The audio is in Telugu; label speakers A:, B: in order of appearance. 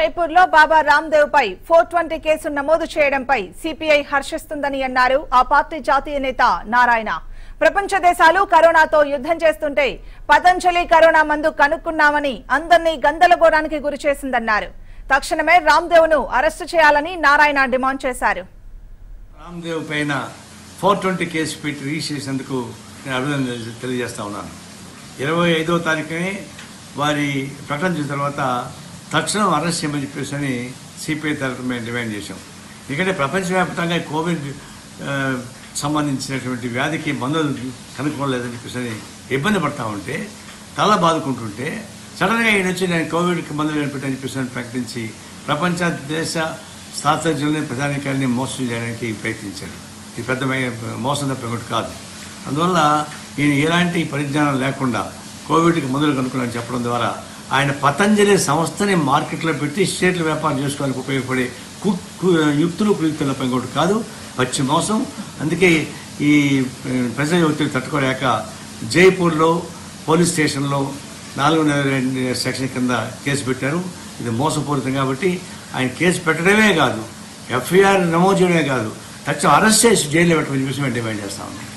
A: జైపూర్లో బాబా రామ్దేవ్ పై 420 కేసు నమోదు చేయడంపై సిపిఐ హర్షిస్తుందని అన్నారు ఆ పార్టీ జాతీయ నేత నారాయణ. ప్రపంచ దేశాలు కరోనాతో యుద్ధం చేస్తుంటే పతంజలి కరోనా మందు కనుక్కున్నామని అందరినీ గందరగోళానికి గురిచేసిందన్నారు. తక్షణమే రామ్దేవ్ ను అరెస్టు చేయాలని నారాయణ డిమాండ్ చేశారు.
B: రామ్దేవ్ పైన 420 కేసు పెట్టి రిజిస్టర్ చేసేందుకు నేను అభినందనలు తెలియజేస్తా ఉన్నాను. 25వ తారీఖునే వారి ప్రకటన చేసిన తర్వాత తక్షణం అరెస్ట్ చేయమని చెప్పేసి సిపిఐ తరఫున మేము డిమాండ్ చేశాం. ఎందుకంటే ప్రపంచవ్యాప్తంగా కోవిడ్ సంబంధించినటువంటి వ్యాధికి మందులు కనుక్కోలేదని చెప్పేసి ఇబ్బంది పడతా ఉంటే, తల బాదుకుంటుంటే సడన్గా ఈయన వచ్చి నేను కోవిడ్కి మందులు కనిపెట్టని చెప్పేసి ప్రకటించి ప్రపంచ దేశ శాస్త్రజ్ఞులని ప్రధానికాన్ని మోసం చేయడానికి ప్రయత్నించాడు. ఇది పెద్ద మోసం తప్ప కాదు. అందువల్ల ఈయన ఎలాంటి పరిజ్ఞానం లేకుండా కోవిడ్కి మందులు కనుక్కున్నారని చెప్పడం ద్వారా ఆయన పతంజలి సంస్థని మార్కెట్లో పెట్టి స్టేట్ల వ్యాపారం చేసుకోవడానికి ఉపయోగపడే కుయుక్తులపై కూడా కాదు, పచ్చి మోసం. అందుకే ఈ ప్రజల ఒత్తిడి తట్టుకోలేక జైపూర్లో పోలీస్ స్టేషన్లో 402 సెక్షన్ కింద కేసు పెట్టారు. ఇది మోసపూరితం కాబట్టి ఆయన కేసు పెట్టడమే కాదు, ఎఫ్ఐఆర్ నమోదు చేయడమే కాదు, తక్షణం అరెస్ట్ చేసి జైల్లో పెట్టమని చెప్పేసి మేము డిమాండ్ చేస్తా ఉన్నాం.